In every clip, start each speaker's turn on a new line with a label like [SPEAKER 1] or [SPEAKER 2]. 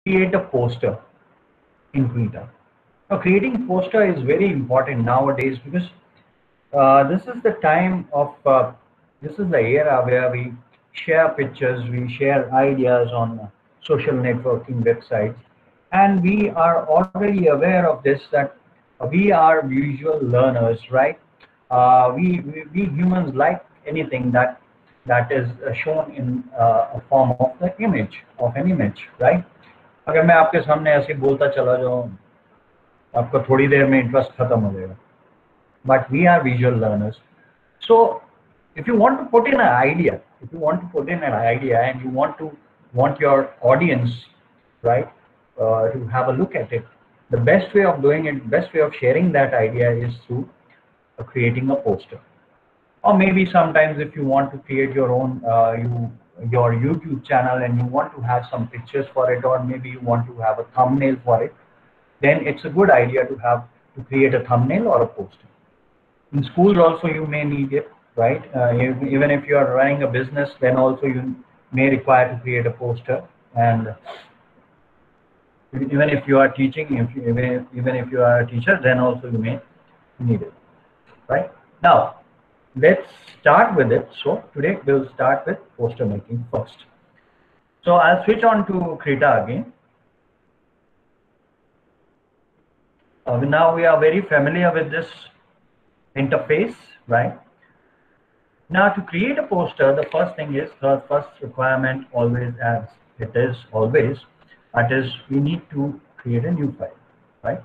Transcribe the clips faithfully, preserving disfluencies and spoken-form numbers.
[SPEAKER 1] create a poster in Krita. Now, creating poster is very important nowadays because uh, this is the time of, uh, this is the era where we share pictures, we share ideas on social networking websites, and we are already aware of this that we are visual learners, right? Uh, we, we, we humans like anything that that is uh, shown in uh, a form of the image, of an image, right? अगर मैं आपके सामने ऐसे बोलता चला जाऊं आपको थोड़ी देर में इंटरेस्ट खत्म हो जाएगा. But we are visual learners. So if you want to put in an idea, if you want to put in an idea and you want to want your audience, right, uh, to have a look at it, the best way of doing it, best way of sharing that idea is through uh, creating a poster. Or maybe sometimes if you want to create your own uh, you your YouTube channel and you want to have some pictures for it, or maybe you want to have a thumbnail for it, then it's a good idea to have to create a thumbnail or a poster. In schools also you may need it, right? Uh, even if you are running a business, then also you may require to create a poster. And even if you are teaching, if you, even, even if you are a teacher, then also you may need it, right? Now, let's start with it. So today we'll start with poster making first. So I'll switch on to Krita again. Uh, now we are very familiar with this interface, right? Now to create a poster, the first thing is, the first requirement always, as it is always, that is we need to create a new file, right?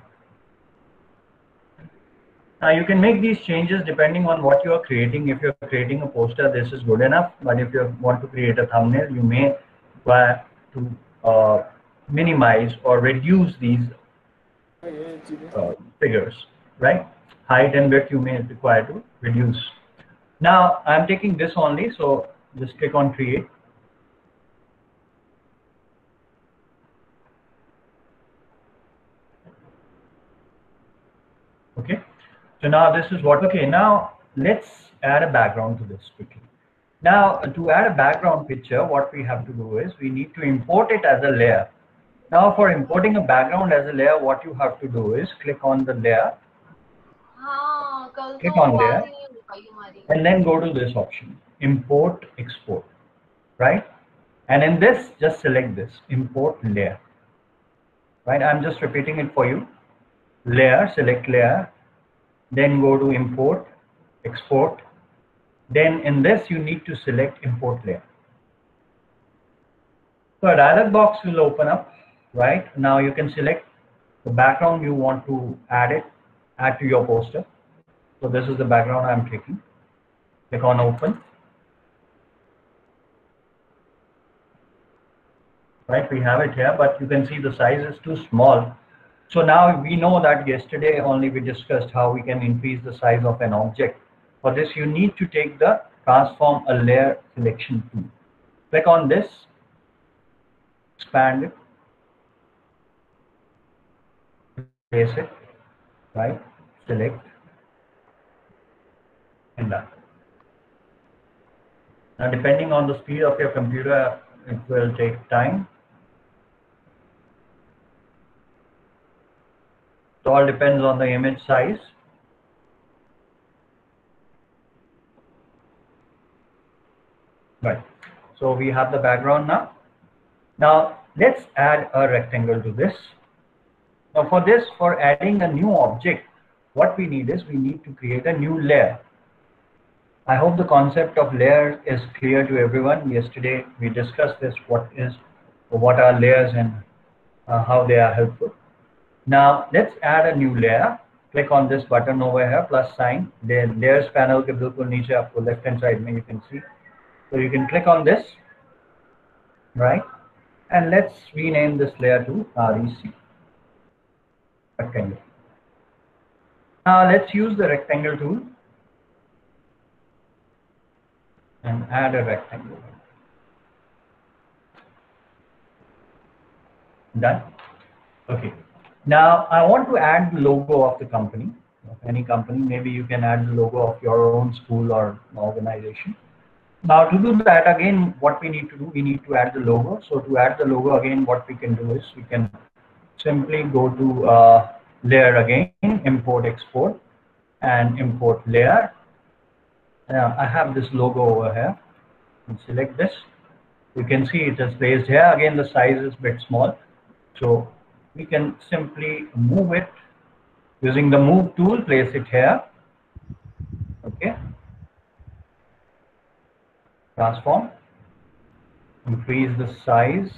[SPEAKER 1] Now you can make these changes depending on what you are creating. If you're creating a poster, this is good enough. But if you want to create a thumbnail, you may require to uh, minimize or reduce these uh, figures, right? Height and width you may require to reduce. Now I'm taking this only, so just click on create. Okay, so now this is what, okay, now let's add a background to this quickly. Now to add a background picture, what we have to do is we need to import it as a layer. Now for importing a background as a layer, what you have to do is click on the layer, click on layer, and then go to this option, import export, right? And in this, just select this, import layer, right? I'm just repeating it for you. Layer, select layer, then go to import, export. Then in this, you need to select import layer. So a dialog box will open up, right? Now you can select the background you want to add it, add to your poster. So this is the background I'm taking. Click on open. Right, we have it here, but you can see the size is too small. So now we know that yesterday only we discussed how we can increase the size of an object. For this, you need to take the transform a layer selection tool. Click on this, expand it, place it, right, select, and done. Now depending on the speed of your computer, it will take time. It all depends on the image size. Right, so we have the background now. Now let's add a rectangle to this. Now for this, for adding a new object, what we need is we need to create a new layer. I hope the concept of layer is clear to everyone. Yesterday we discussed this, what is, what are layers and uh, how they are helpful. Now let's add a new layer. Click on this button over here, plus sign. The layers panel ke bilkul niche aapko left hand side mein you can see. So you can click on this, right? And let's rename this layer to R E C, rectangle. Now let's use the rectangle tool and add a rectangle. Done. Okay. Now I want to add the logo of the company, of any company. Maybe you can add the logo of your own school or organization. Now to do that, again, what we need to do, we need to add the logo. So to add the logo, again, what we can do is we can simply go to uh, layer again, import export, and import layer. Now I have this logo over here, and select this. You can see it is placed here. Again, the size is a bit small, so we can simply move it using the move tool, place it here. Okay, transform, increase the size,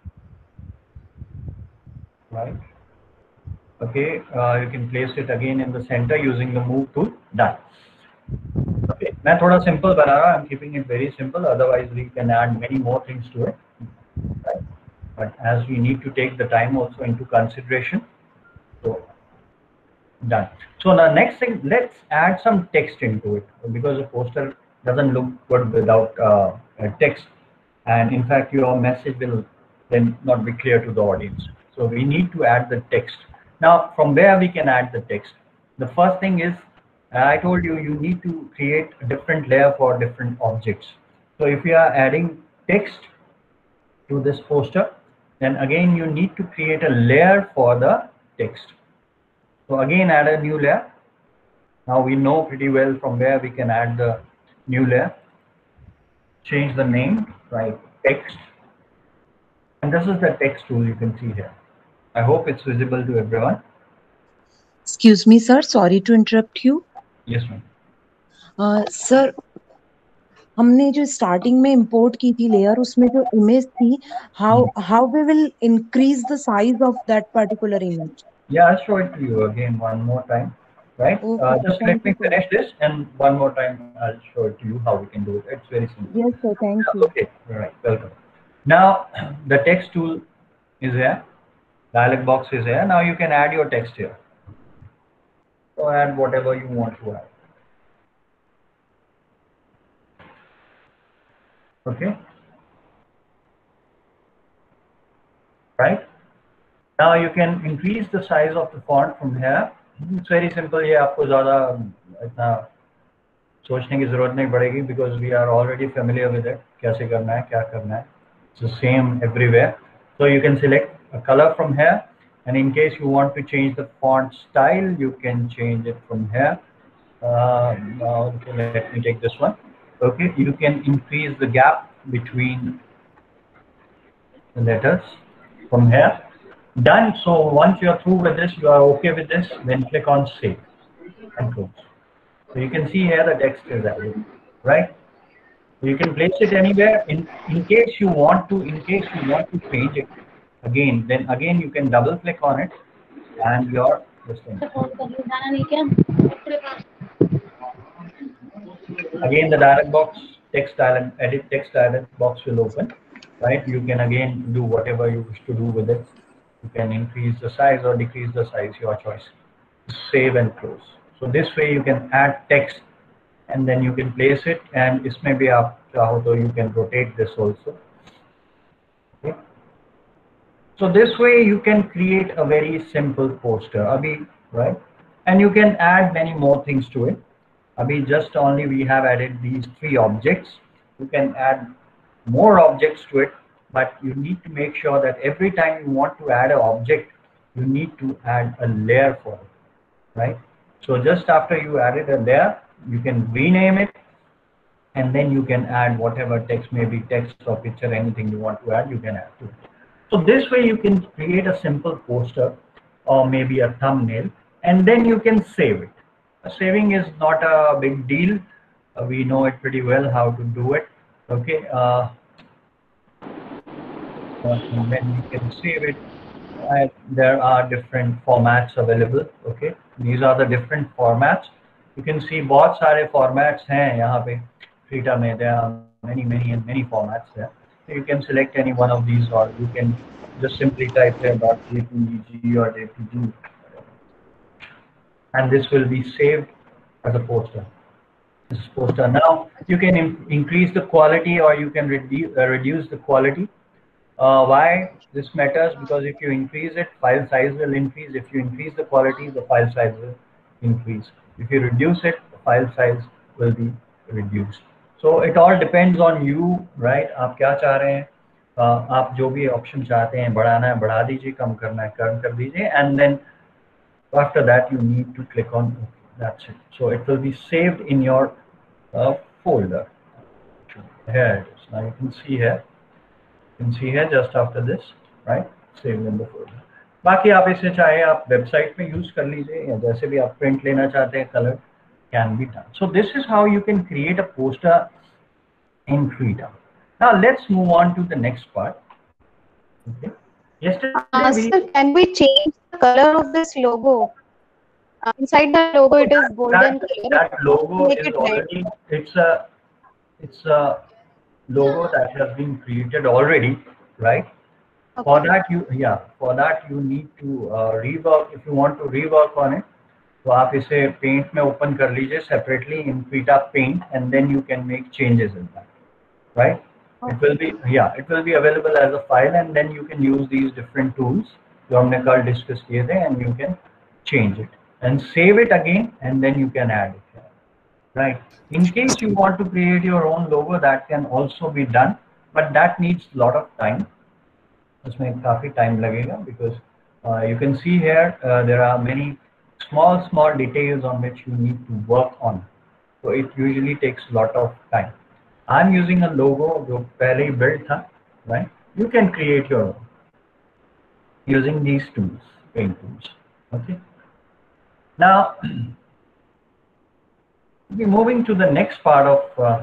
[SPEAKER 1] right? Okay, uh, you can place it again in the center using the move tool. Done. Okay, मैं थोड़ा simple बना रहा हूँ. I'm keeping it very simple. Otherwise, we can add many more things to it. Right? But as we need to take the time also into consideration, so done. So the next thing, let's add some text into it, because a poster doesn't look good without uh, text, and in fact your message will then not be clear to the audience. So we need to add the text. Now from where we can add the text? The first thing is, I told you, you need to create a different layer for different objects. So if you are adding text to this poster, then again you need to create a layer for the text. So again, add a new layer. Now we know pretty well from where we can add the new layer. Change the name, right? Text. And this is the text tool you can see here. I hope it's visible to everyone.
[SPEAKER 2] Excuse me, sir. Sorry to interrupt you.
[SPEAKER 1] Yes, ma'am.
[SPEAKER 2] Uh, sir, हमने जो starting में import की थी layer, उसमें जो image थी, how how we will increase the size of that particular image?
[SPEAKER 1] Yeah, I'll show it to you again one more time, right?
[SPEAKER 2] Okay,
[SPEAKER 1] Uh,
[SPEAKER 2] sir.
[SPEAKER 1] just
[SPEAKER 2] Thank
[SPEAKER 1] let me
[SPEAKER 2] you, sir.
[SPEAKER 1] finish this, and one more time I'll show it to you how we can do it. It's very simple.
[SPEAKER 2] Yes, sir. Thank
[SPEAKER 1] Yeah,
[SPEAKER 2] you.
[SPEAKER 1] okay, all right, welcome. Now the text tool is here. Dialog box is here. Now you can add your text here. So add whatever you want to add. Okay. Right. Now you can increase the size of the font from here. It's very simple. ये आपको ज़्यादा इतना सोचने की ज़रूरत नहीं पड़ेगी, because we are already familiar with it. कैसे करना है, क्या करना है. It's the same everywhere. So you can select a color from here, and in case you want to change the font style, you can change it from here. Uh, now okay, let me take this one. Okay, you can increase the gap between the letters from here. Done. So once you are through with this, you are okay with this, then click on save and close. So you can see here the text is added, right? You can place it anywhere. In in case you want to, in case you want to change it again, then again you can double click on it, and your this thing. Again, the dialog box, text dialog, edit text dialog box will open, right? You can again do whatever you wish to do with it. You can increase the size or decrease the size, your choice. Save and close. So this way you can add text, and then you can place it, and इसमें भी आप चाहो तो you can rotate this also. Okay. So this way you can create a very simple poster, Abhi, right? And you can add many more things to it. Abhi, just only we have added these three objects. You can add more objects to it, but you need to make sure that every time you want to add an object, you need to add a layer for it, right? So just after you added a layer, you can rename it, and then you can add whatever text, maybe text or picture, anything you want to add, you can add to it. So this way you can create a simple poster or maybe a thumbnail, and then you can save it. Saving is not a big deal. Uh, we know it pretty well how to do it. Okay. Uh, and then you can save it. Uh, there are different formats available. Okay. These are the different formats. You can see बहुत सारे formats हैं यहाँ पे Krita में. There are many, many, and many formats there. So you can select any one of these, or you can just simply type there .jpg or J P G, and this will be saved as a poster. This poster. Now you can increase the quality, or you can reduce uh, reduce the quality. Uh, why this matters? Because if you increase it, file size will increase. If you increase the quality, the file size will increase. If you reduce it, the file size will be reduced. So it all depends on you, right? आप क्या चाह रहे हैं? uh, आप जो भी option चाहते हैं, बढ़ाना है बढ़ा दीजिए, कम करना है कम कर दीजिए, and then after that you need to click on OK. That's it. So it will be saved in your uh, folder. Here it is. Now you can see here. You can see here just after this, right? Saved in the folder. बाकी आप इसे चाहे आप website में use कर लीजिए, या जैसे भी आप प्रिंट लेना चाहते हैं, colour can be done. So this is how you can create a poster in Krita. Now let's move on to the next part. Okay. Yesterday
[SPEAKER 3] Uh,
[SPEAKER 1] we
[SPEAKER 3] sir, can we change the color of this logo? Uh, inside the logo, it is golden
[SPEAKER 1] that,
[SPEAKER 3] color.
[SPEAKER 1] that logo
[SPEAKER 3] Make
[SPEAKER 1] is
[SPEAKER 3] it red.
[SPEAKER 1] already, it's a it's a logo that has been created already, right?
[SPEAKER 3] Okay.
[SPEAKER 1] For that you yeah for that you need to uh, rework. If you want to rework on it, तो आप इसे paint में open कर लीजिए separately in Krita Paint, and then you can make changes in that, right? It will be yeah it will be available as a file, and then you can use these different tools जो हमने कल discuss किए थे, and you can change it and save it again, and then you can add it here, right? In case you want to create your own logo, that can also be done, but that needs a lot of time. उसमें काफी time लगेगा, because uh, you can see here uh, there are many small small details on which you need to work on, so it usually takes a lot of time. I'm using a logo जो पहले ही built था, right? You can create your own using these tools, paint tools. Okay. Now we're moving to the next part of uh,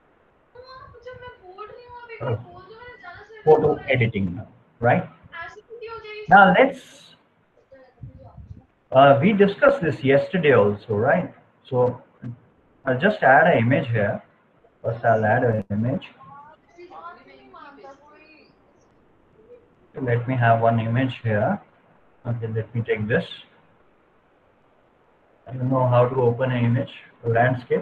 [SPEAKER 1] uh, photo editing now, right? Now let's uh, we discussed this yesterday also, right? So I'll just add an image here. First I'll add an image. Let me have one image here. Okay, let me take this. I don't know how to open an image, a landscape.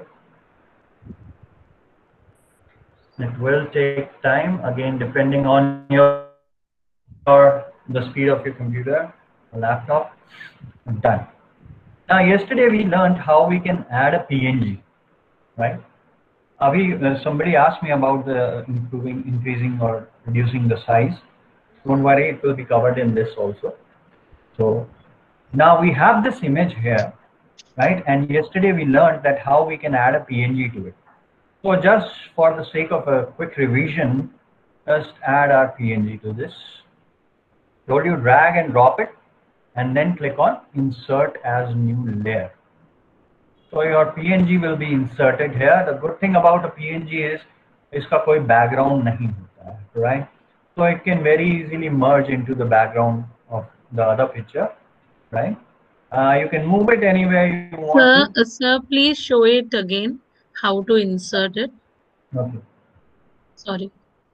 [SPEAKER 1] It will take time, again depending on your the speed of your computer, laptop. Done. Now yesterday we learned how we can add a P N G, right? Abhi, uh, somebody asked me about the improving, increasing or reducing the size. Don't worry, it will be covered in this also. So now we have this image here, right? And yesterday we learned that how we can add a P N G to it. So just for the sake of a quick revision, just add our P N G to this. Told you drag and drop it, and then click on insert as new layer. So your P N G will be inserted here. The good thing about a P N G is इसका कोई background नहीं होता है, right? So it can very easily merge into the background of the other picture, right? Uh, you can move it anywhere you want
[SPEAKER 4] Sir,
[SPEAKER 1] to.
[SPEAKER 4] uh, sir, please show it again. How to insert it?
[SPEAKER 1] Okay.
[SPEAKER 4] Sorry.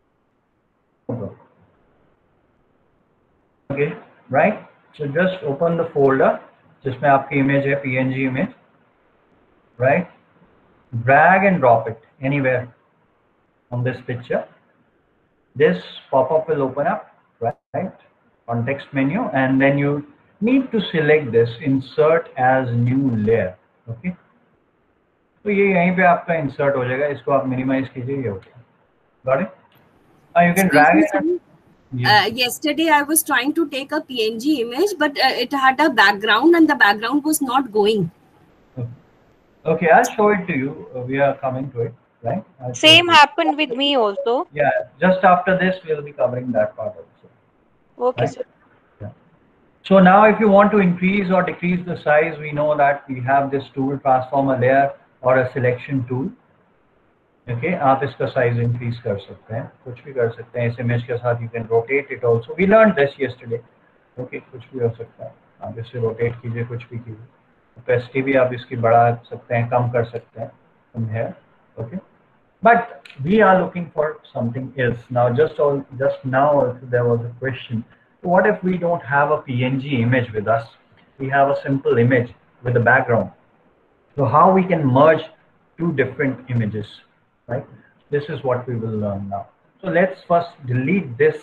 [SPEAKER 1] Okay, right? So just open the folder जिसमें आपकी image है, P N G image, right? Drag and drop it anywhere on this picture. This pop-up will open up, right? Context menu, and then you need to select this insert as new layer. Okay. तो ये यहीं पे आपका insert हो जाएगा. इसको आप minimize कीजिए, ये हो गया. Got it? Now you can drag it. And,
[SPEAKER 5] Uh, yesterday I was trying to take a P N G image, but uh, it had a background and the background was not going.
[SPEAKER 1] Okay, I'll show it to you. Uh, we are coming to it, right? I'll
[SPEAKER 6] Same happened with me also.
[SPEAKER 1] Yeah, just after this, we'll be covering that part also.
[SPEAKER 6] Okay,
[SPEAKER 1] right?
[SPEAKER 6] sir.
[SPEAKER 1] Yeah. So now if you want to increase or decrease the size, we know that we have this tool, transform a layer or a selection tool. Okay, आप इसका size increase कर सकते हैं, कुछ भी कर सकते हैं. इस image के साथ you can rotate it also. We learned this yesterday. Okay, कुछ भी हो सकता है. आप इसे rotate कीजिए, कुछ भी कीजिए. Opacity भी आप इसकी बढ़ा सकते हैं, कम कर सकते हैं. From here, okay. But we are looking for something else now. Just all, just now there was a question. What if we don't have a P N G image with us? We have a simple image with a background. So how we can merge two different images, right? This is what we will learn now. So let's first delete this.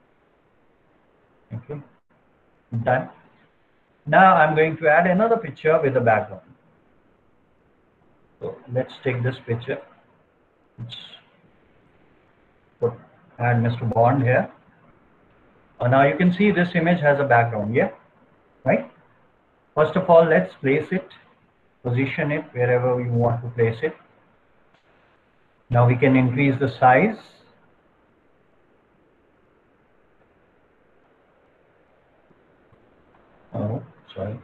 [SPEAKER 1] Okay, done. Now I'm going to add another picture with a background. So let's take this picture. Let's put add Mister Bond here. Uh, now you can see this image has a background, yeah, right? First of all, let's place it, position it wherever we want to place it. Now we can increase the size. Oh, sorry.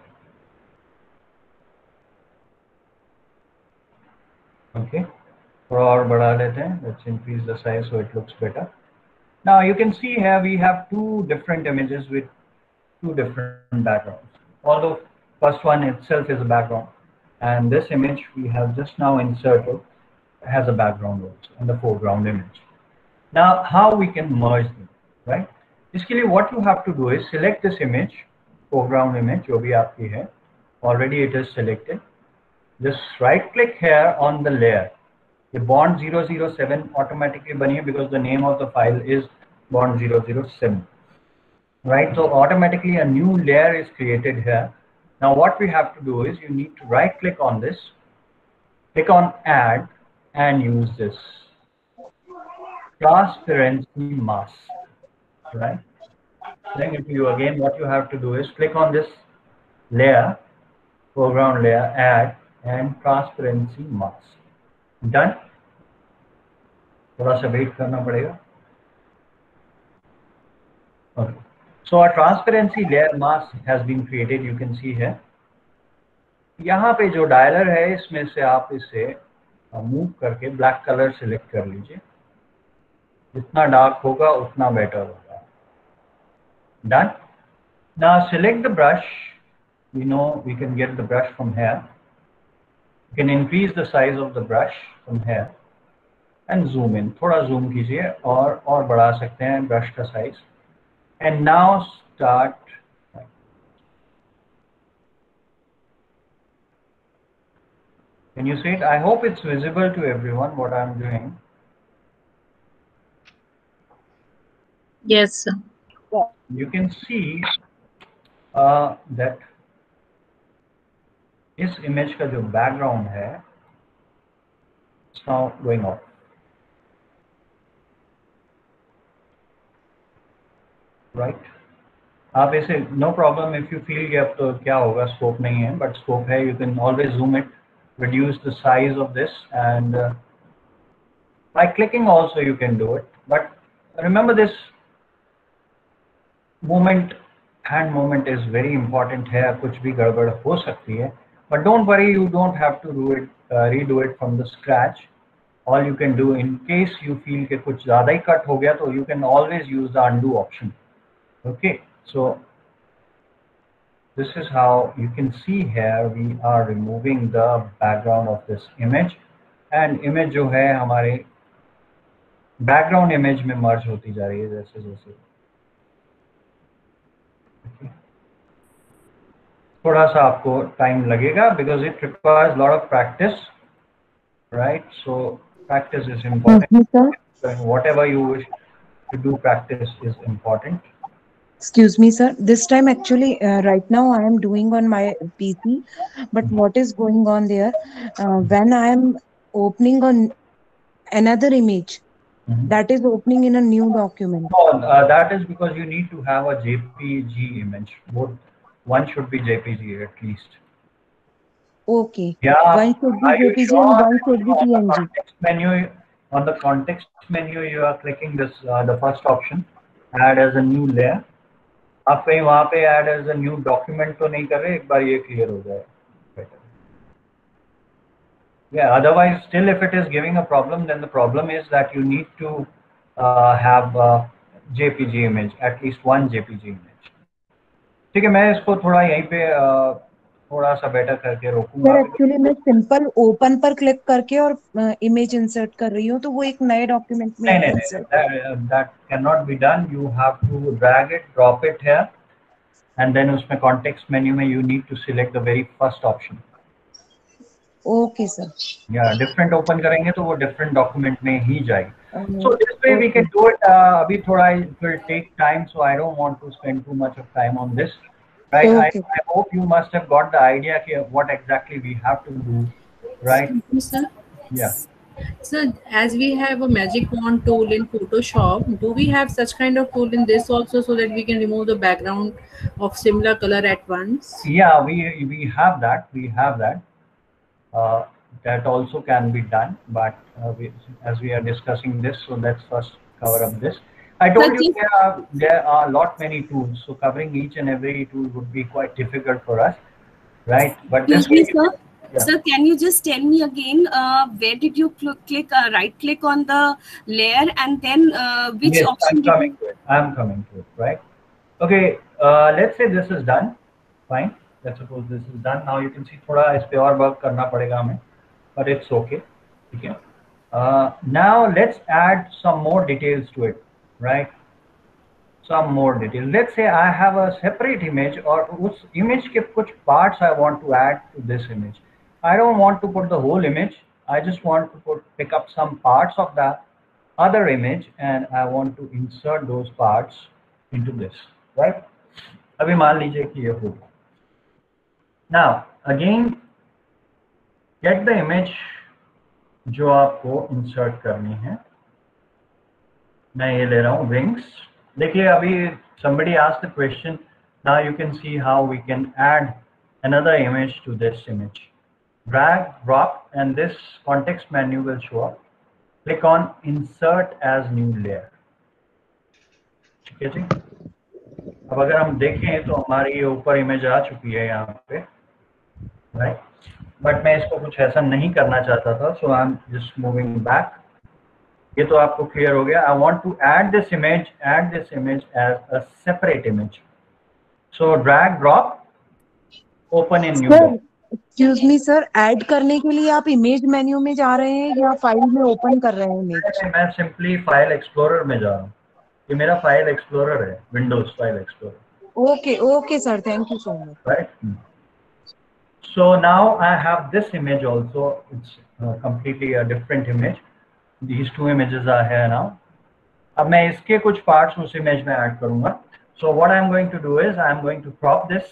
[SPEAKER 1] Okay. और बढ़ा लेते हैं. Let's increase the size so it looks better. Now you can see here we have two different images with two different backgrounds. Although first one itself is a background, and this image we have just now inserted has a background also in the foreground image. Now how we can merge them, right? इसके लिए what you have to do is select this image, foreground image जो भी आपकी है, already it is selected. Just right click here on the layer. The bond zero zero seven automatically बनी है because the name of the file is bond zero zero seven. Right, so automatically a new layer is created here. Now what we have to do is you need to right click on this, click on add and use this transparency mask, right? Saying it to you again, what you have to do is click on this layer, foreground layer, add and transparency mask. Done. थोड़ा सा wait करना पड़ेगा. Okay. So a transparency layer mask has been created. You can see here. यहाँ पे जो dialer है इसमें से आप इसे मूव करके ब्लैक कलर सिलेक्ट कर लीजिए. जितना डार्क होगा उतना बेटर होगा. Done. Now select the brush. We know we can get the brush from here. You can increase the size of the brush from here and zoom in. थोड़ा zoom कीजिए और और बढ़ा सकते हैं brush का size. And now start. Can you see it? I hope it's visible to everyone what I'm doing.
[SPEAKER 4] Yes, sir.
[SPEAKER 1] You can see uh, that इस image का जो background है, it's now going off. Right? आप ऐसे no problem if you feel कि अब तो क्या होगा, scope नहीं है, but scope है. You can always zoom it, reduce the size of this, and uh, by clicking also you can do it. But remember this movement, hand movement is very important है. कुछ भी गड़बड़ हो सकती है, but don't worry, you don't have to do it, uh, redo it from the scratch. All you can do in case you feel कि कुछ ज़्यादा ही cut हो गया, तो you can always use the undo option. Okay, so this is how you can see here we are removing the background of this image, and image जो है हमारे background image में merge होती जा रही है जैसे जैसे. Okay. थोड़ा सा आपको time लगेगा because it requires a lot of practice, right? So practice is important.
[SPEAKER 2] Excuse me, sir.
[SPEAKER 1] So whatever you wish to do, practice is important.
[SPEAKER 2] Excuse me, sir. This time, actually, uh, right now I am doing on my P C, but what is going on there? Uh, when I am opening on another image,
[SPEAKER 1] Mm-hmm.
[SPEAKER 2] that is opening in a new document.
[SPEAKER 1] No, uh, that is because you need to have a J P G image. Both, one should be J P G at least.
[SPEAKER 2] Okay.
[SPEAKER 1] Yeah.
[SPEAKER 2] One should be
[SPEAKER 1] Are you
[SPEAKER 2] J P G
[SPEAKER 1] sure
[SPEAKER 2] and one should be
[SPEAKER 1] on the
[SPEAKER 2] P N G.
[SPEAKER 1] context menu, on the context menu, you are clicking this uh, the first option, add as a new layer. आप कहीं वहाँ पे add as a new document तो नहीं कर रहे, एक बार ये clear हो जाए. Better. Yeah. Otherwise, still, if it is giving a problem, then the problem is that you need to uh, have a J P G image, at least one J P G image. ठीक है, मैं इसको थोड़ा यहीं पे uh, थोड़ा सा better करके रोकूंगा.
[SPEAKER 2] सर एक्चुअली मैं सिंपल ओपन पर क्लिक करके और इमेज इंसर्ट कर रही हूँ, तो वो एक नए डॉक्यूमेंट में
[SPEAKER 1] नहीं नहीं, that, that cannot be done. You have to drag it, drop it here, and then उसमें context menu में you need to select the very first option.
[SPEAKER 2] Okay sir.
[SPEAKER 1] Yeah, different open करेंगे तो वो different document में ही जाएगी.
[SPEAKER 2] Um,
[SPEAKER 1] So this way we can do it. Uh, अभी थोड़ा it will take time, so I don't want to spend too much of time on this. Right?
[SPEAKER 2] Okay.
[SPEAKER 1] I, I hope you must have got the idea कि what exactly we have to do. Right?
[SPEAKER 5] Excuse me, sir.
[SPEAKER 1] Yeah.
[SPEAKER 4] So, as we have a magic wand tool in Photoshop, do we have such kind of tool in this also, so that we can remove the background of similar color at once?
[SPEAKER 1] Yeah, we we have that. We have that. Uh, that also can be done, but uh, we, as we are discussing this, so let's first cover up this. I told
[SPEAKER 5] Sir,
[SPEAKER 1] you
[SPEAKER 5] just,
[SPEAKER 1] there are there are a lot many tools, so covering each and every tool would be quite difficult for us, right? But this
[SPEAKER 5] excuse me,
[SPEAKER 1] way,
[SPEAKER 5] sir.
[SPEAKER 1] yeah.
[SPEAKER 5] Sir, can you just tell me again, uh, where did you cl click, uh, right click on the layer, and then uh, which
[SPEAKER 1] Yes,
[SPEAKER 5] option
[SPEAKER 1] I'm
[SPEAKER 5] did
[SPEAKER 1] coming
[SPEAKER 5] you?
[SPEAKER 1] to it. I'm coming to it, right? Okay, uh, let's say this is done. Fine. Let's suppose this is done. Now you can see थोड़ा इस पे और work करना पड़ेगा हमें, but it's okay. Okay. Uh, now let's add some more details to it, right? Some more details. Let's say I have a separate image, or उस image के कुछ parts I want to add to this image. I don't want to put the whole image. I just want to put pick up some parts of the other image, and I want to insert those parts into this, right? अभी मान लीजिए कि ये हो गया. Now again, get the image जो आपको insert करनी है. मैं ये ले रहा हूँ wings. देखिए अभी somebody asked the question. Now you can see how we can add another image to this image. Drag, drop, and this context menu will show up. Click on insert as new layer. ठीक है जी. अब अगर हम देखें तो हमारी ये ऊपर इमेज आ चुकी है यहाँ पे, राइट? बट मैं इसको कुछ ऐसा नहीं करना चाहता था, so I am just moving back. ये तो आपको क्लियर हो गया. I want to add this image add this image as a separate image. So drag drop, open in new doc.
[SPEAKER 2] Excuse me sir, add करने के लिए आप image menu में जा रहे हैं या फाइल में ओपन कर रहे हैं इमेज?
[SPEAKER 1] मैं सिंपली फाइल एक्सप्लोरर में जा रहा हूँ. ये मेरा फाइल एक्सप्लोरर है, Windows file explorer.
[SPEAKER 2] Okay okay sir, thank you so much.
[SPEAKER 1] Right. So now I have this image also. It's uh, completely a different image. These two images are here now. अब मैं इसके कुछ parts उस image में add करूँगा. So what I'm going to do is I'm going to crop this.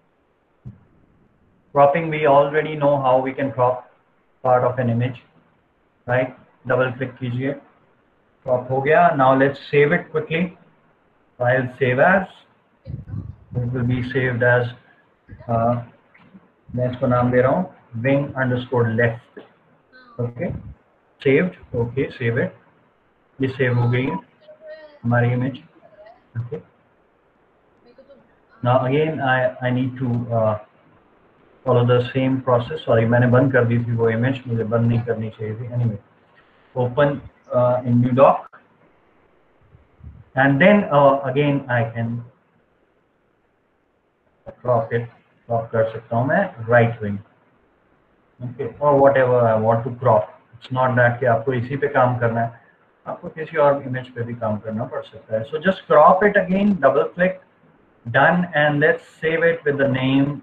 [SPEAKER 1] Cropping, we already know how we can crop part of an image, right? Double click कीजिए. Crop हो गया. Now let's save it quickly. File save as. It will be saved as. Uh, मैं इसको नाम दे रहा हूँ wing underscore left. Okay, saved. Okay, save it. ये save हो गई है हमारी इमेज. Okay, now again I I need to uh, follow the same process. Sorry, मैंने बंद कर दी थी वो इमेज, मुझे बंद नहीं करनी चाहिए थी. Anyway, open uh, in new doc, and then uh, again I can crop it. crop कर सकता हूँ मैं right wing. Okay, or whatever I want to crop. It's not that कि आपको इसी पे काम करना है, आपको किसी और इमेज पे भी काम करना पड़ सकता है. So just crop it again, double click, done, and let's save it with the name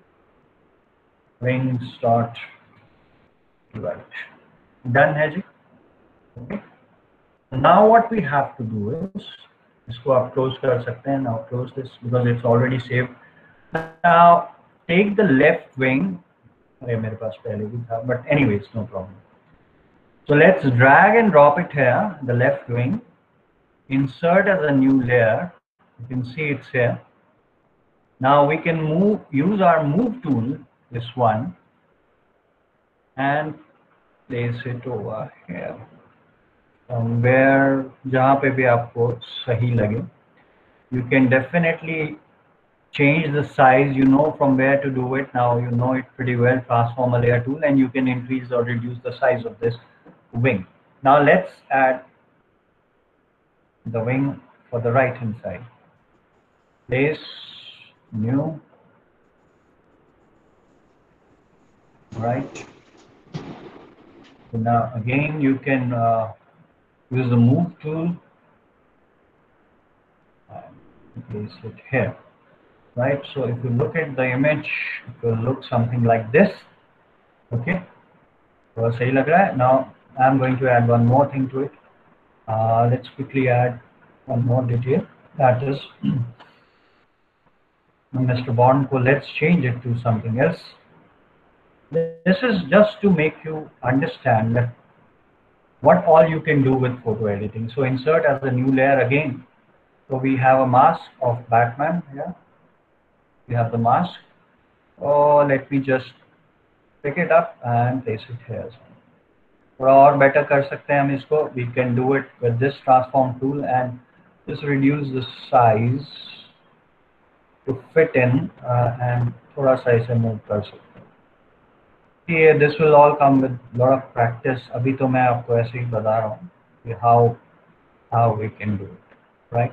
[SPEAKER 1] wings dot right. Done है जी. Okay. Now what we have to do is इसको आप close कर सकते हैं. Now close this because it's already saved. Now take the left wing. अरे मेरे पास पहले भी था, but anyways, no problem. So let's drag and drop it here, the left wing. Insert as a new layer. You can see it's here. Now we can move, use our move tool, this one, and place it over here. Somewhere जहाँ पे भी आपको सही लगे. You can definitely change the size, you know from where to do it. Now you know it pretty well. Transform a layer tool, and you can increase or reduce the size of this wing. Now let's add the wing for the right hand side. Place, new, right. So now again you can uh, use the move tool and place it here. Right, so if you look at the image, it will look something like this. Okay, so सही लग रहा है. Now I'm going to add one more thing to it. Uh, let's quickly add one more detail. That is, Mister Bond को let's change it to something else. This is just to make you understand that what all you can do with photo editing. So insert as a new layer again. So we have a mask of Batman here. We have the mask. Oh, let me just pick it up and place it here. थोड़ा और better कर सकते हैं हम इसको. We can do it with this transform tool and just reduce the size to fit in uh, and थोड़ा सा इसे move कर सकते हैं. Yeah, this will all come with a lot of practice. अभी तो मैं आपको ऐसे ही बता रहा हूँ कि how how we can do it, right?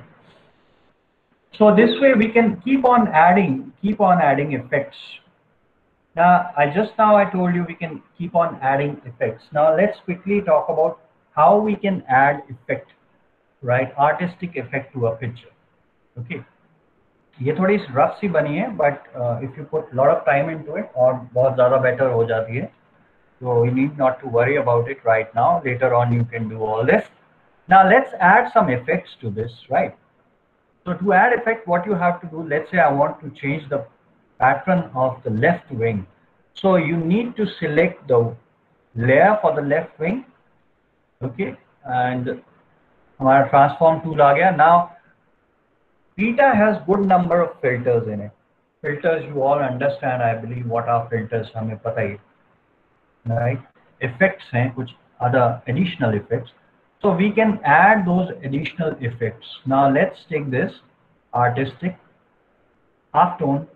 [SPEAKER 1] So this way we can keep on adding, keep on adding effects. Now, I just now I told you we can keep on adding effects. Now let's quickly talk about how we can add effect, right? Artistic effect to a picture. Okay. ये थोड़ी rough सी बनी है, but uh, if you put a lot of time into it, और बहुत ज़्यादा better हो जाती है. So you need not to worry about it right now. Later on you can do all this. Now let's add some effects to this, right? So to add effect, what you have to do, let's say I want to change the pattern of the left wing. So you need to select the layer for the left wing, okay? And our transform tool आ गया. Now, Krita has good number of filters in it. Filters, you all understand, I believe, what are filters, हमें पता ही, right? Effects हैं, कुछ other additional effects. So we can add those additional effects. Now let's take this artistic half tone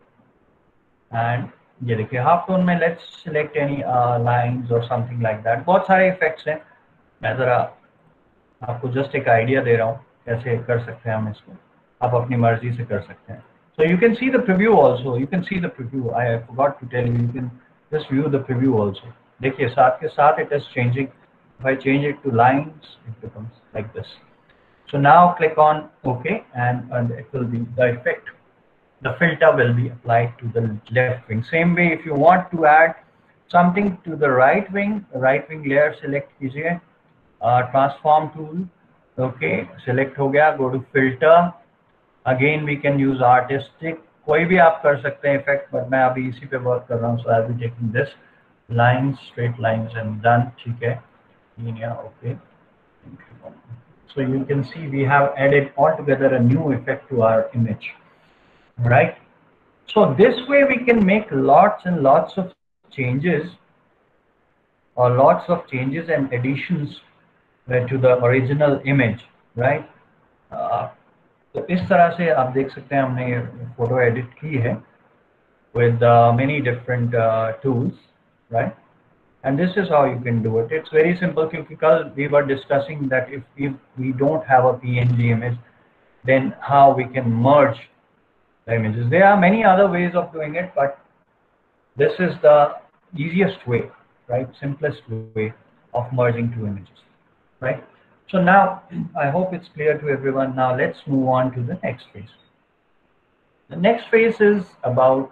[SPEAKER 1] and ये देखिए half tone में let's select any uh, lines or something like that. बहुत सारे effects हैं. मैं ज़रा आपको just एक idea दे रहा हूँ कैसे कर सकते हैं हम इसको. आप अपनी मर्जी से कर सकते हैं. So you can see the preview also. You can see the preview. I forgot to tell you. You can just view the preview also. देखिए साथ के साथ it is changing. If I change it to lines, it becomes like this. So now click on OK, and, and it will be the effect. The filter will be applied to the left wing. Same way, if you want to add something to the right wing, the right wing layer select कीजिए, uh, transform tool. Okay, select हो गया. Go to filter. Again, we can use artistic. कोई भी आप कर सकते हैं effect, but मैं अभी इसी पे work कर रहा हूँ. So I'll be taking this lines, straight lines, and done. ठीक है. Linear, okay. So you can see we have added altogether a new effect to our image, right? So this way we can make lots and lots of changes or lots of changes and additions to the original image, right? Uh, तो इस तरह से आप देख सकते हैं हमने ये फोटो एडिट की है with uh, many different uh, tools, right? And this is how you can do it. It's very simple because we were discussing that if, if we don't have a P N G image, then how we can merge the images. There are many other ways of doing it, but this is the easiest way, right? Simplest way of merging two images, right? So now I hope it's clear to everyone. Now let's move on to the next phase. The next phase is about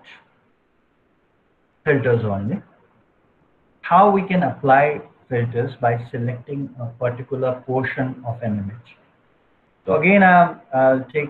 [SPEAKER 1] filters only. How we can apply filters by selecting a particular portion of an image. So again, I'll, I'll take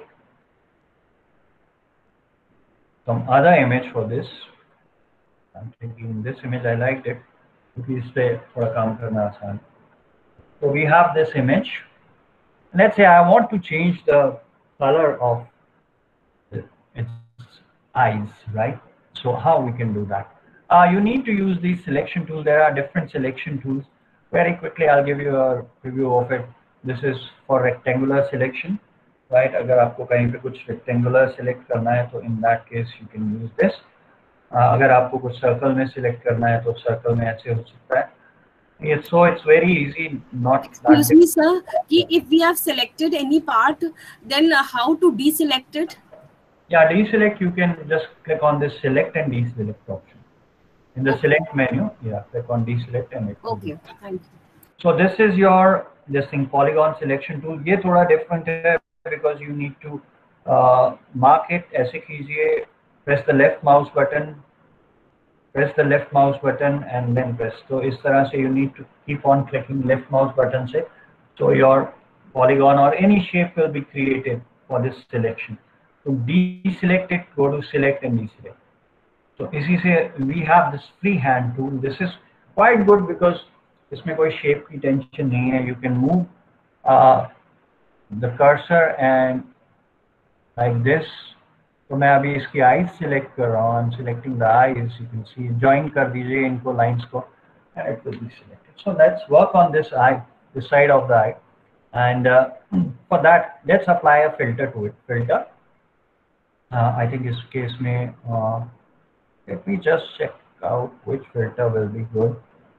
[SPEAKER 1] some other image for this. I'm taking this image. I liked it. Please stay for a counter now. So we have this image. Let's say I want to change the color of its eyes, right? So how we can do that? Uh, you need to use the selection tool. There are different selection tools. Very quickly, I'll give you a preview of it. This is for rectangular selection, right? अगर आपको कहीं पे कुछ rectangular select करना है, तो in that case you can use this. uh, अगर आपको कुछ circle में select करना है, तो circle में ऐसे हो सकता है. Yes, so it's very easy. Not
[SPEAKER 5] excuse me, sir. If we have selected any part, then how to deselect it?
[SPEAKER 1] Yeah, deselect. You can just click on this select and deselect option. In the select menu, yeah, click on deselect and it.
[SPEAKER 5] Okay, thank you.
[SPEAKER 1] So this is your this thing polygon selection tool. ये थोड़ा different है because you need to uh, mark it. ऐसे कीजिए, press the left mouse button, press the left mouse button and then press. So इस तरह से you need to keep on clicking left mouse button से. So your polygon or any shape will be created for this selection. To deselect it, go to select and deselect. So easy say we have this freehand tool. This is quite good because इसमें कोई shape की tension नहीं है. You can move the cursor and like this. तो मैं अभी इसकी eyes select कर रहा हूँ. I am selecting the eyes. You can see join कर दीजिए इनको लाइंस को and it will be selected. So let's work on this eye, this side of the eye, and uh, for that let's apply a filter to it. Filter. Uh, I think this case may. Uh, let me just check out which filter will be good.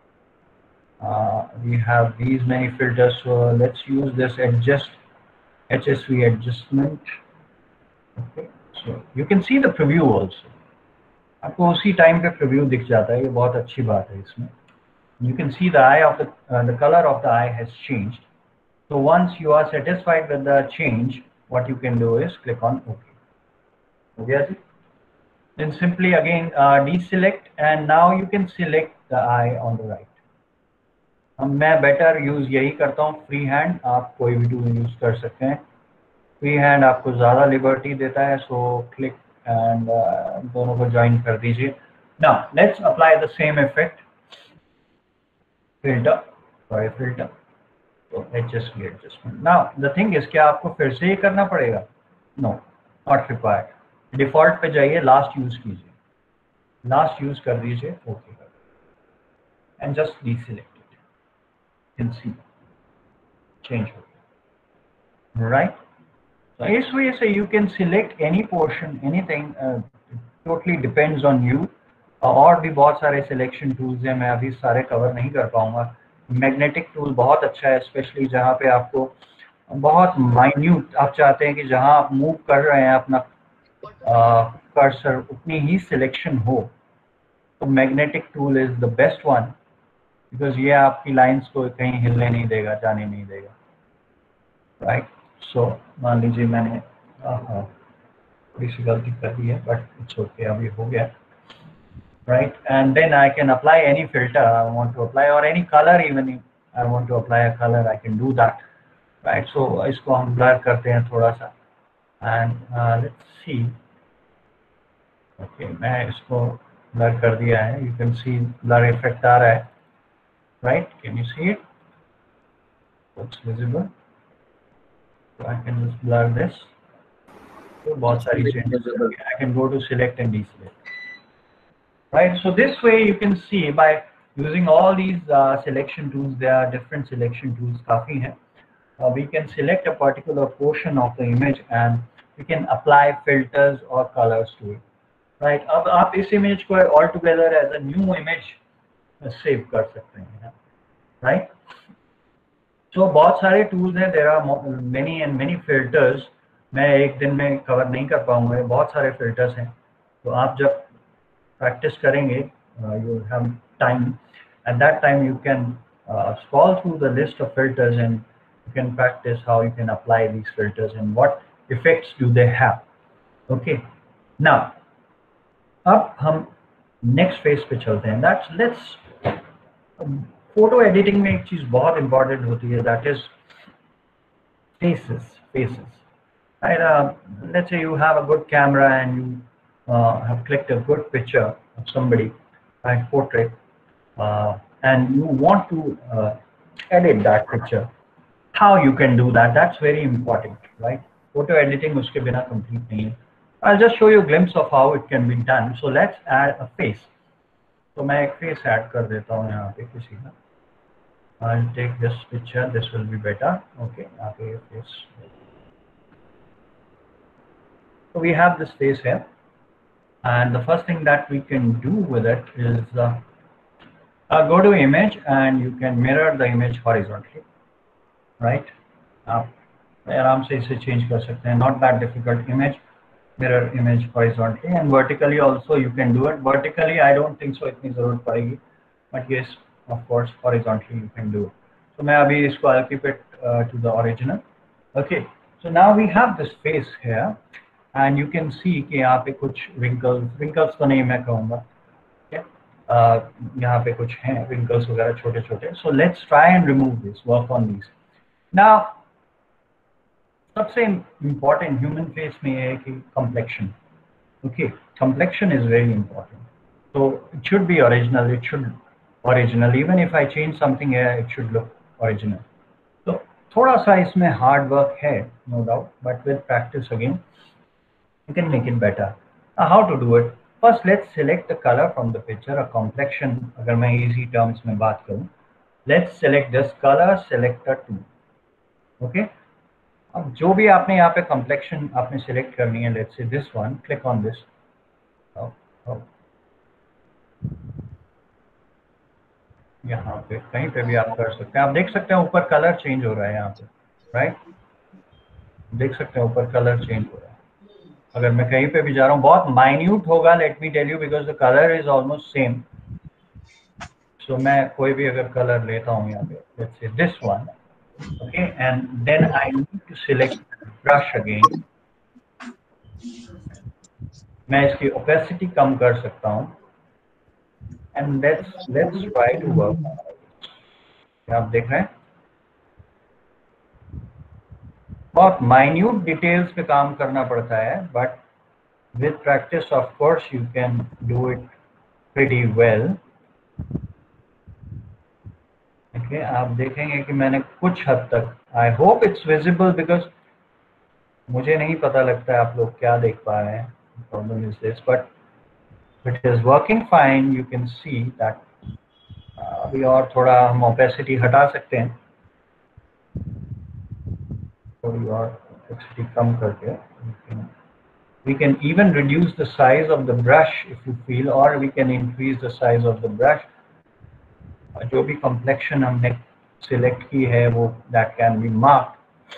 [SPEAKER 1] Uh, we have these many filters, so let's use this adjust H S V adjustment. Okay, so you can see the preview also. आपको उसी time पे preview दिख जाता है. ये बहुत अच्छी बात है इसमें. You can see the eye of the uh, the color of the eye has changed. So once you are satisfied with the change, what you can do is click on OK. Okay, then simply again uh, deselect, and now you can select the eye on the right. अब मैं better use यही करता हूँ. Free hand आप कोई भी tool use कर सकते हैं. फ्री हैंड आपको ज़्यादा लिबर्टी देता है. सो क्लिक एंड दोनों को ज्वाइन कर दीजिए. Now let's apply the same effect. Filter, sorry filter. So H S V adjustment. Now the thing is क्या आपको फिर से ये करना पड़ेगा? No, not required. Default पे जाइए, last use कीजिए. Last use कर दीजिए, OK कर दीजिए. And just deselect it. You can see change हो गया. Right? So इस वजह से you can select any portion, anything. Uh, totally depends on you. और भी बहुत सारे सिलेक्शन टूल्स हैं. मैं अभी सारे कवर नहीं कर पाऊंगा. मैग्नेटिक टूल बहुत अच्छा है, स्पेशली जहाँ पे आपको बहुत माइन्यूट आप चाहते हैं कि जहाँ आप मूव कर रहे हैं अपना कर्सर उतनी ही सिलेक्शन हो, तो magnetic tool is the best one, because ये आपकी लाइंस को कहीं हिलने नहीं देगा, जाने नहीं देगा. राइट. सो मान लीजिए मैंने थोड़ी सी गलती कर दी है, बट इट्स ओके, अभी हो गया. Right, and then I can apply any filter I want to apply, or any color. Even if I want to apply a color, I can do that. Right, so इसको हम blur करते हैं थोड़ा सा, and uh, let's see. Okay, मैं इसको blur कर दिया है. You can see blur effect आ रहा है. Right, can you see it? It's visible. So I can just blur this. तो बहुत सारी changes. I can go to select and deselect. Right, so this way you can see by using all these uh, selection tools, there are different selection tools काफी हैं. Uh, we can select a particular portion of the image and we can apply filters or colors to it. Right, अब आप इस image को all together as a new image save कर सकते हैं. Right, so बहुत सारे tools हैं. There are many and many filters. मैं एक दिन में cover नहीं कर पाऊंगा. बहुत सारे filters हैं. तो आप जब practice करेंगे, uh, you have time. At that time you can uh, scroll through the list of filters and you can practice how you can apply these filters and what effects do they have. Okay, now अब हम next phase पे चलते हैं. That's let's photo editing में एक चीज बहुत important होती है, that is faces. Faces. Right, uh, let's say you have a good camera and you Uh, have clicked a good picture of somebody, right, portrait, uh, and you want to uh, edit that picture. How you can do that? That's very important, right? Photo editing uske bina complete nahi hai. I'll just show you a glimpse of how it can be done. So let's add a face. So मैं एक face add कर देता हूँ यहाँ पे किसी का. I'll take this picture. This will be better. Okay, यहाँ पे face. So we have this face here. And the first thing that we can do with it is uh, uh, go to image and you can mirror the image horizontally. Right? आप आराम से इसे change कर सकते हैं. Not that difficult. Image, mirror image horizontally, and vertically also you can do it. Vertically I don't think so इतनी ज़रूरत पड़ेगी, but yes, of course horizontally you can do it. So मैं अभी इसको I'll keep it uh, to the original. Okay. So now we have this face here. And you can see कि यहाँ पे कुछ wrinkles, wrinkles तो नहीं मैं कहूँगा, uh, यहाँ पे कुछ हैं wrinkles वगैरह छोटे छोटे. So let's try and remove this, work on these. Now सबसे important human face में ये है कि complexion. Okay, complexion is very important. So it should be original. It should original. Even if I change something here, it should look original. So thoda sa isme hard work hai, no doubt, but with practice again you can make it better. Now how to do it? First let's select the color from the picture, a complexion. Agar main easy terms mein baat karu, let's select this color selector tool. Okay, अब जो भी आपने यहाँ पे complexion आपने select करनी है, let's say this one, click on this. Oh, oh. यहाँ पे कहीं पे भी आप कर सकते हैं. आप देख सकते हैं ऊपर कलर चेंज हो रहा है यहाँ पे, राइट? देख सकते हैं ऊपर कलर चेंज हो रहा है. अगर मैं कहीं पे भी जा रहा हूँ, बहुत माइन्यूट होगा, let me tell you, because the colour is almost same. So मैं कोई भी अगर कलर लेता हूँ यहाँ पे, let's say this one, okay, and then I need to select brush again. मैं इसकी ओपेसिटी कम कर सकता हूँ. And let's let's try to work. आप देख रहे हैं बहुत minute details पे काम करना पड़ता है, but with practice of course you can do it pretty well. Okay, आप देखेंगे कि मैंने कुछ हद तक, I hope it's visible because मुझे नहीं पता लगता है आप लोग क्या देख पा रहे हैं. Problem is this, but it is working fine. You can see that अभी और थोड़ा हम opacity हटा सकते हैं, थोड़ी और opacity कम करके. We can even reduce the size of the brush if you feel, or we can increase the size of the brush. जो भी complexion हमने select की है वो that can be marked.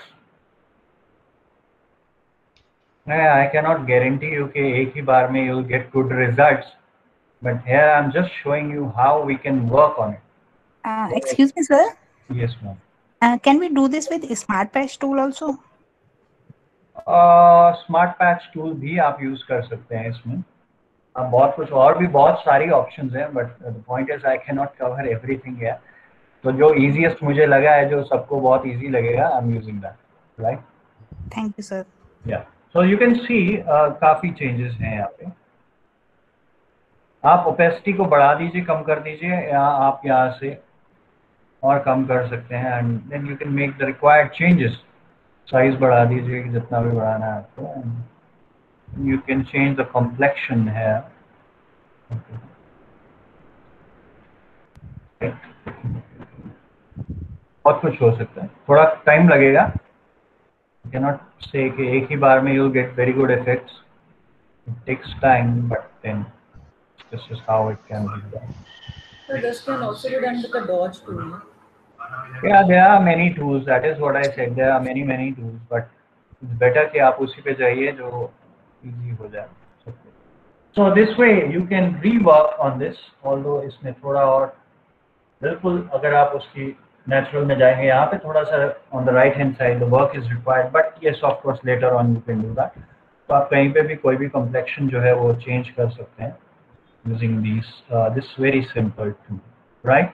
[SPEAKER 1] I cannot guarantee you कि एक ही बार में you'll get good results, but here I'm just showing you how we can work on it.
[SPEAKER 7] Uh, excuse me, sir.
[SPEAKER 1] Yes, ma'am.
[SPEAKER 7] Uh, can we do this with Smart Patch tool also?
[SPEAKER 1] Uh, Smart Patch tool भी आप use कर सकते हैं इसमें. अब बहुत कुछ और भी बहुत सारी options हैं, but the point is I cannot cover everything here. तो जो easiest मुझे लगा है, जो सबको बहुत easy लगेगा, I'm using that, right?
[SPEAKER 7] Thank you, sir.
[SPEAKER 1] Yeah. So you can see uh, काफी changes हैं यहाँ पे. आप opacity को बढ़ा दीजिए, कम कर दीजिए, या आप यहाँ से और कम कर सकते हैं, and then you can make the required changes. Size बढ़ा दीजिए जितना भी बढ़ाना है आपको. You can change the complexion here. Okay. बहुत कुछ हो सकता है, थोड़ा टाइम लगेगा. You cannot say कि एक ही बार में you'll get very good effects. It takes time, but then this is how it can be done.
[SPEAKER 4] So this can also be done with the dodge tool.
[SPEAKER 1] Yeah, there are many tools. That is what I said. There are many many tools, but it's better कि आप उसी पे जाइए जो easy हो जाए. So this way you can rework on this. Although इसमें थोड़ा और बिल्कुल अगर आप उसकी natural में जाएंगे, यहाँ पे थोड़ा सा on the right hand side the work is required, but yes of course later on you can do that. तो आप कहीं पे भी कोई भी complexion जो है वो change कर सकते हैं using these uh, this very simple tool, right?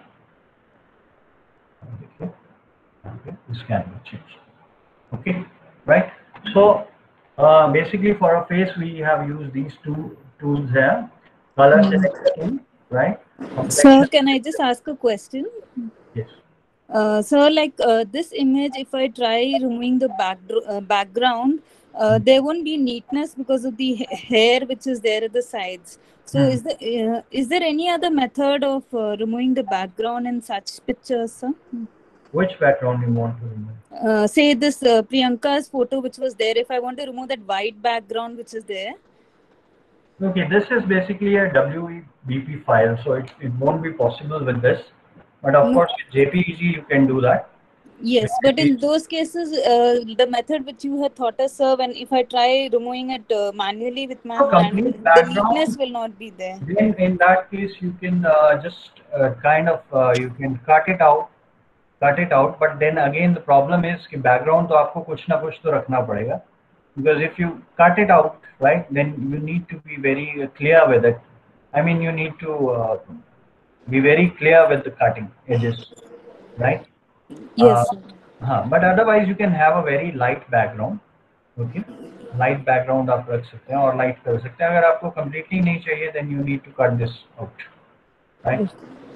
[SPEAKER 1] Okay, okay, this can be changed. Okay, right? So uh, basically for a face we have used these two tools here, color selection, right?
[SPEAKER 8] Sir, can I just ask a question?
[SPEAKER 1] Yes.
[SPEAKER 8] Uh, sir, like uh, this image, if I try removing the back, uh, background, uh, there won't be neatness because of the ha- hair which is there at the sides. So,
[SPEAKER 1] Hmm.
[SPEAKER 8] is there uh, is there any other method of uh, removing the background in such pictures, sir?
[SPEAKER 1] Which background you want to remove?
[SPEAKER 8] Uh, say this uh, Priyanka's photo which was there. If I want to remove that white background which is there.
[SPEAKER 1] Okay, this is basically a W E B P file, so it, it won't be possible with this. But of
[SPEAKER 8] Mm.
[SPEAKER 1] course, with J P E G you can do that.
[SPEAKER 8] Yes, but in those cases, uh, the method which you had taught us, sir, when if I try removing it uh, manually with my
[SPEAKER 1] So
[SPEAKER 8] hand,
[SPEAKER 1] complete
[SPEAKER 8] the
[SPEAKER 1] background-
[SPEAKER 8] neatness will not be there.
[SPEAKER 1] Then in that case, you can uh, just uh, kind of uh, you can cut it out, cut it out. But then again, the problem is कि background तो आपको कुछ ना कुछ तो रखना पड़ेगा. Because if you cut it out, right, then you need to be very clear with it. I mean, you need to uh, be very clear with the cutting edges, right?
[SPEAKER 8] Yes.
[SPEAKER 1] Uh, हाँ, but otherwise you can have a very light background. Okay, light background आप रख सकते हैं और light कर सकते हैं. अगर आपको completely नहीं चाहिए, then you need to cut this out, right?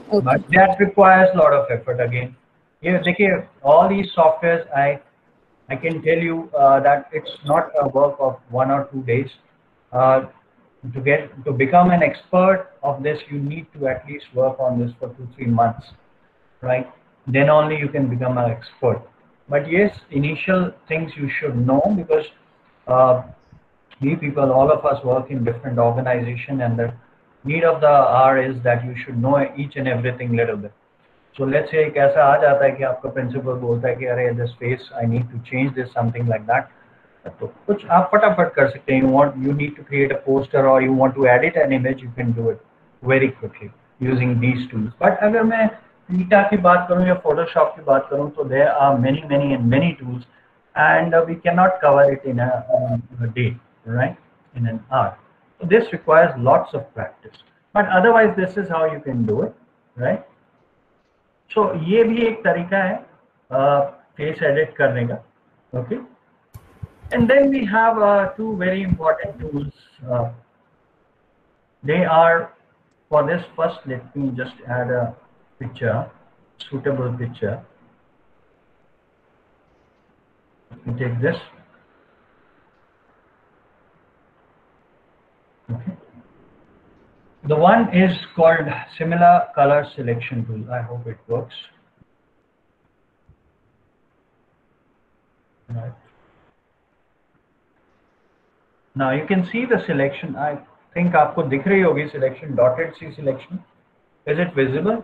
[SPEAKER 8] Okay.
[SPEAKER 1] but that requires a lot of effort again. ये देखिए, all these softwares, I I can tell you uh, that it's not a work of one or two days. Uh, to get to become an expert of this, you need to at least work on this for two three months, right? Then only you can become an expert. But yes, initial things you should know, because uh, we people, all of us work in different organization, and the need of the hour is that you should know each and everything little bit. So let's say एक ऐसा आ जाता है कि आपका principal बोलता है कि अरे this face I need to change this, something like that, तो कुछ आप फटाफट कर सकते हैं. You want, you need to create a poster or you want to edit an image, you can do it very quickly using these tools. But अगर मैं ईटा की बात करूं या Photoshop की बात करूं, तो there are many many and many tools, and uh, we cannot cover it in a, um, a day, right? In an hour. So this requires lots of practice. But otherwise, this is how you can do it, right? So ये भी एक तरीका है face edit करने का, okay? And then we have uh, two very important tools. Uh, they are, for this first, let me just add a picture, suitable picture. Let me take this. Okay. The one is called similar color selection tool. I hope it works. Right. Now you can see the selection. I think आपको दिख रही होगी selection, dotted C selection. Is it visible?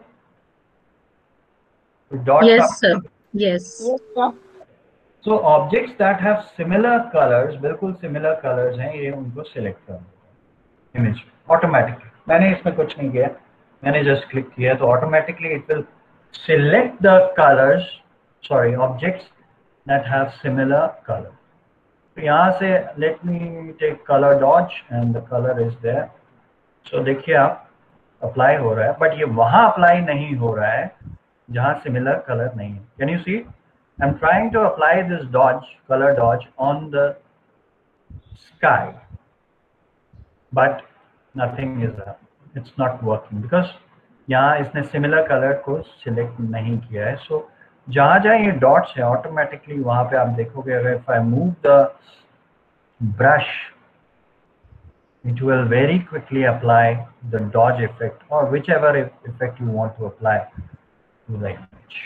[SPEAKER 1] The dots
[SPEAKER 4] Yes,
[SPEAKER 1] are-
[SPEAKER 4] sir. Yes.
[SPEAKER 6] Yes, sir.
[SPEAKER 1] So objects that have similar colors, बिल्कुल similar colors हैं, ये उनको select कर image automatically. मैंने इसमें कुछ नहीं किया, मैंने just click किया, तो automatically it will select the colors, sorry, objects that have similar color. तो यहाँ से let me take color dodge and the color is there. So देखिए आप apply हो रहा है, but ये वहाँ apply नहीं हो रहा है जहाँ similar color नहीं है. Can you see? I'm trying to apply this dodge, color dodge on the sky, but nothing is up. It's not working because यहाँ इसने similar color को select नहीं किया है. So जहाँ जहाँ ये dots है, automatically वहाँ पे आप देखोगे, अगर if I move the brush, it will very quickly apply the dodge effect or whichever effect you want to apply to the image.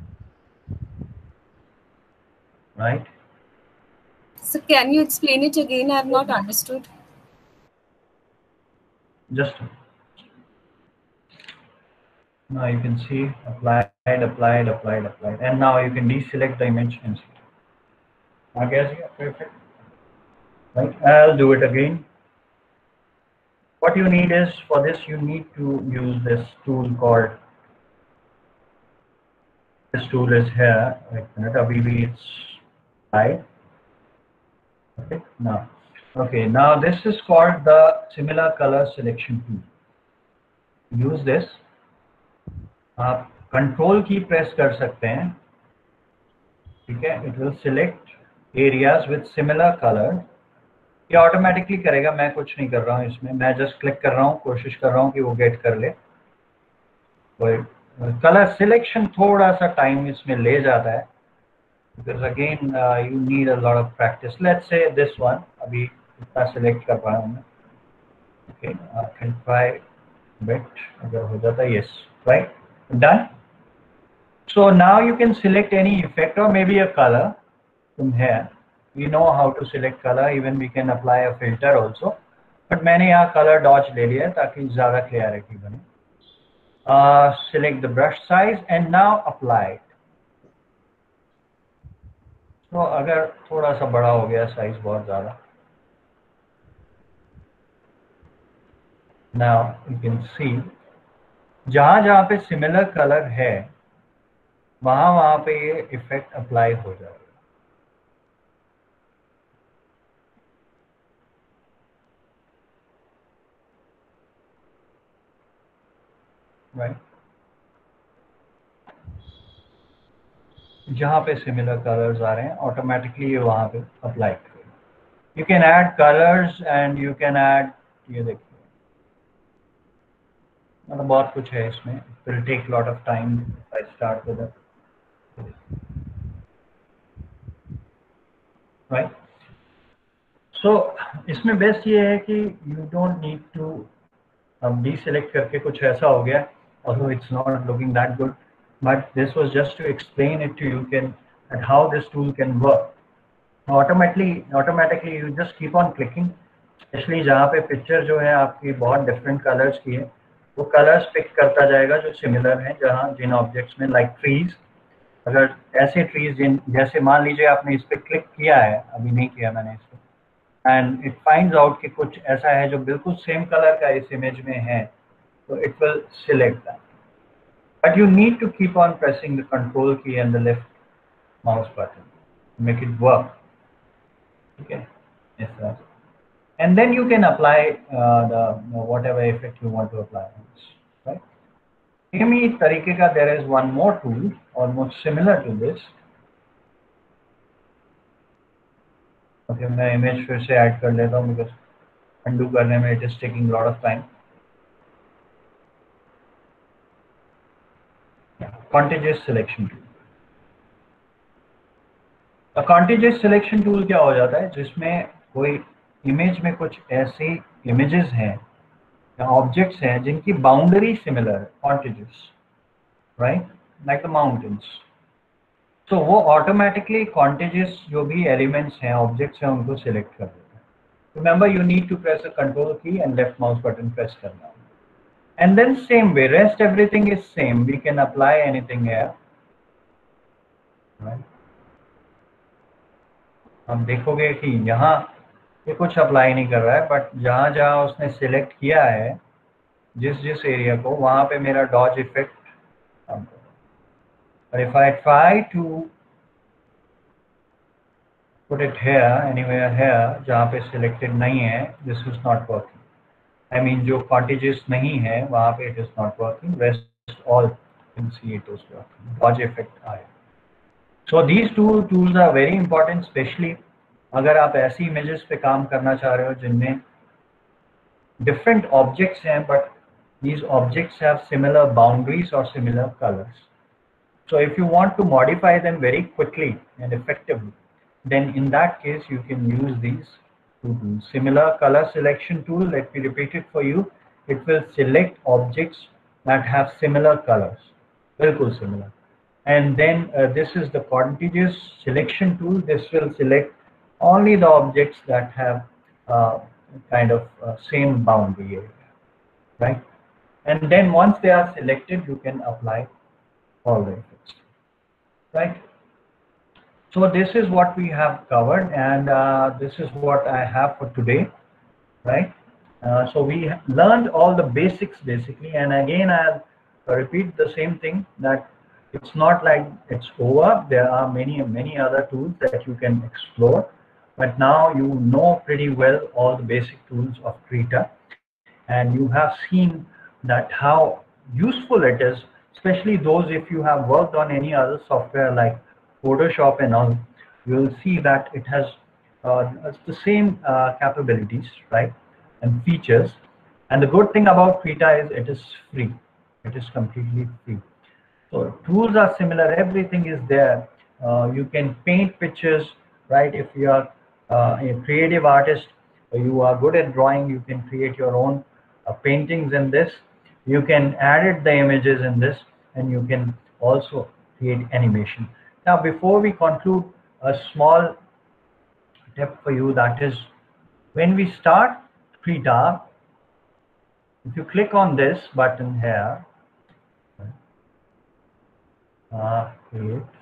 [SPEAKER 1] Right?
[SPEAKER 5] So can you explain it again? I have not understood.
[SPEAKER 1] Just now you can see applied, applied, applied, applied, and now you can deselect the image and see. I guess yeah, perfect. Right? I'll do it again. What you need is, for this you need to use this tool called, this tool is here. Wait a minute, abhi bhi it's right. Okay, now. Okay, now this is called the similar color selection tool. Use this. आप control key press कर सकते हैं, ठीक है? It will select areas with similar color. ये automatically करेगा, मैं कुछ नहीं कर रहा हूँ इसमें, मैं just click कर रहा हूँ, कोशिश कर रहा हूँ कि वो get कर ले. Color selection थोड़ा सा time इसमें ले जाता है, because again uh, you need a lot of practice. Let's say this one, अभी इतना select कर पाया हूँ मैं. Okay, I can try bit, अगर हो जाता है, yes, right, done. So now you can select any effect or maybe a color from here. We know how to select color, even we can apply a filter also. But मैंने यहाँ color dodge ले लिया है ताकि ज़्यादा clarity बने. Uh, select the brush size and now apply it. तो अगर थोड़ा सा बड़ा हो गया size बहुत ज़्यादा. Now you can see जहाँ जहाँ पे similar color है वहाँ वहाँ पे ये effect apply हो जाएगा. Right? जहाँ पे similar colors आ रहे हैं automatically ये वहाँ पे apply करेगा. You can add colors and you can add, ये देखिए, मतलब बहुत कुछ है इसमें. It will take a lot of time if I start with it. Right? So इसमें बेस्ट ये है कि you don't need to um, deselect करके कुछ ऐसा हो गया, although it's not looking that good, but this was just to explain it to you can and how this tool can work. Automatically, automatically you just keep on clicking, especially जहाँ पे picture जो है आपकी बहुत different colours की है, वो colours pick करता जाएगा जो सिमिलर हैं जहाँ जिन ऑब्जेक्ट्स में, लाइक ट्रीज. अगर ऐसे ट्रीज जिन जैसे मान लीजिए आपने इस पर क्लिक किया है, अभी नहीं किया मैंने इस पर, एंड इट फाइंड्स आउट कि कुछ ऐसा है जो बिल्कुल सेम कलर का इस इमेज में है, तो it will select that. But you need to keep on pressing the control key and the left mouse button, make it work. Okay, yes, sir. And then you can apply uh, the uh, whatever effect you want to apply on this, right? Same tarike ka, there is one more tool almost similar to this. Okay, मैं image फिर से add कर लेता हूँ because undo करने में it is taking a lot of time. Contiguous selection tool. Contiguous selection tool क्या हो जाता है, जिसमें कोई इमेज में कुछ ऐसे इमेजेस हैं या ऑब्जेक्ट्स हैं जिनकी बाउंड्री सिमिलर है, contiguous, right, like the mountains. तो वो ऑटोमेटिकली कॉन्टिजियस जो भी एलिमेंट्स हैं, ऑब्जेक्ट्स हैं, उनको सिलेक्ट कर देता है. Remember you need to press the control key and left mouse button press करना. And then same way rest everything is same, we can apply anything here, right. आप देखोगे कि यहाँ ये कुछ अप्लाई नहीं कर रहा है, बट जहाँ जहाँ उसने सिलेक्ट किया है जिस जिस एरिया को, वहाँ पे मेरा डॉज इफेक्ट काम कर रहा है. और if I try to put it here, anywhere here, जहाँ पे सिलेक्टेड नहीं है, this is not working. I mean जो कॉन्टिजियस नहीं है वहाँ पे it is not working. Rest all can see it is working. Dodge effect आया. So these two tools are very important, especially अगर आप ऐसी images पे काम करना चाह रहे हो जिनमें different objects हैं, but these objects have similar boundaries or similar colors. So if you want to modify them very quickly and effectively, then in that case you can use these two tools. Similar color selection tool, let me repeat it for you. It will select objects that have similar colors, bilkul similar. And then uh, this is the contiguous selection tool. This will select only the objects that have uh, kind of uh, same boundary area, right? And then once they are selected, you can apply all the effects, right? So this is what we have covered, and uh, this is what I have for today, right? Uh, so we learned all the basics basically, and again I'll repeat the same thing, that it's not like it's over. There are many, many other tools that you can explore. But now you know pretty well all the basic tools of Krita. And you have seen that how useful it is, especially those if you have worked on any other software like Photoshop and all, you will see that it has uh, the same uh, capabilities, right, and features. And the good thing about Krita is it is free. It is completely free. So tools are similar, everything is there. Uh, you can paint pictures, right? If you are uh, a creative artist, you are good at drawing, you can create your own uh, paintings in this. You can edit the images in this, and you can also create animation. Now, before we conclude, a small tip for you, that is, when we start Krita, if you click on this button here, Uh, create.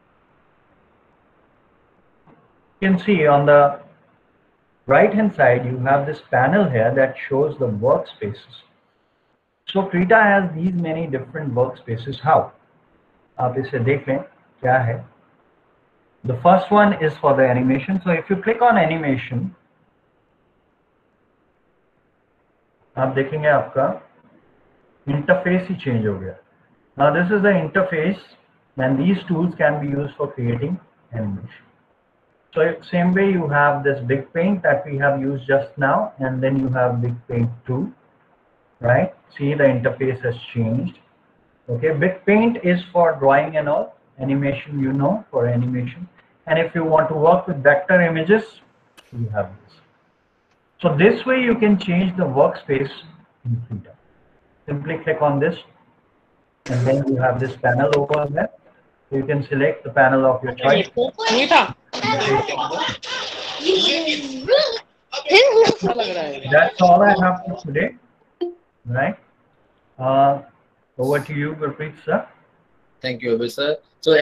[SPEAKER 1] You can see on the right hand side you have this panel here that shows the workspaces. So Krita has these many different workspaces. How? आप इसे देख लें क्या है. The first one is for the animation. So if you click on animation, आप देखेंगे आपका interface ही change हो गया. Now this is the interface, and these tools can be used for creating animation. So same way you have this big paint that we have used just now, and then you have big paint two, right? See, the interface has changed. Okay, Big Paint is for drawing and all, animation, you know, for animation. And if you want to work with vector images, you have this. So this way you can change the workspace in Krita. Simply click on this, and then you have this panel over there. You can select the panel of your choice. That's all I have for today, right? Uh, over to you, Gurpreet sir.
[SPEAKER 9] Thank you, Abhi sir. So